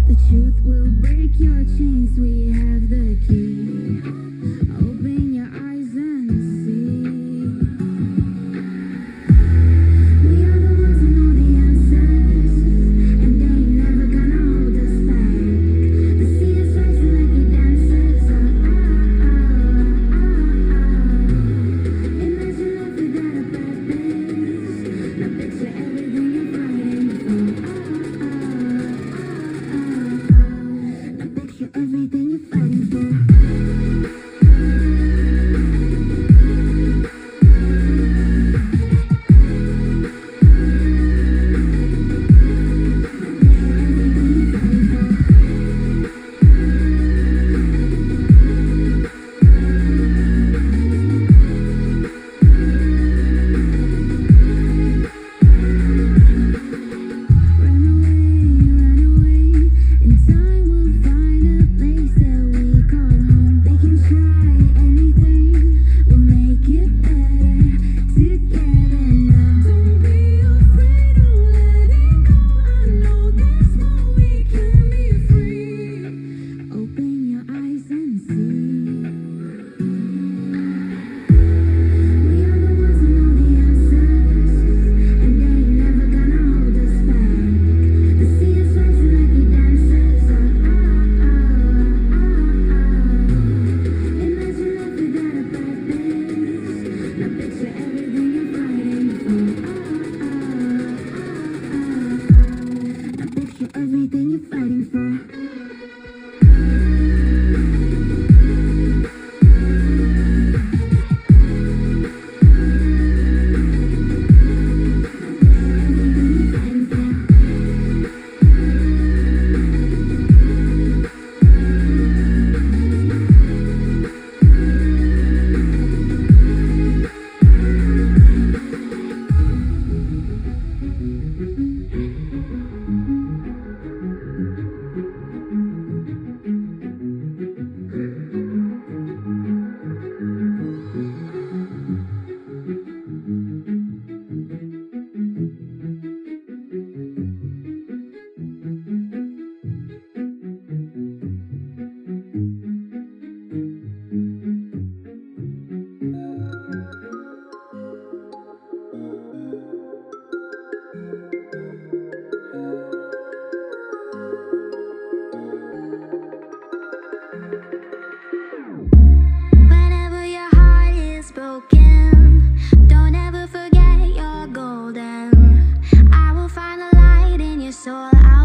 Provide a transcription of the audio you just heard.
The truth will break your chains. We have the key. Open your eyes and see. We are the ones who know the answers, and they ain't never gonna hold us back. The sea is rising like we dancers. Imagine life without a purpose. Now picture everything you're fighting for. Now picture everything you're fighting for. Everything you're fighting for. Whenever your heart is broken, don't ever forget you're golden. I will find the light in your soul.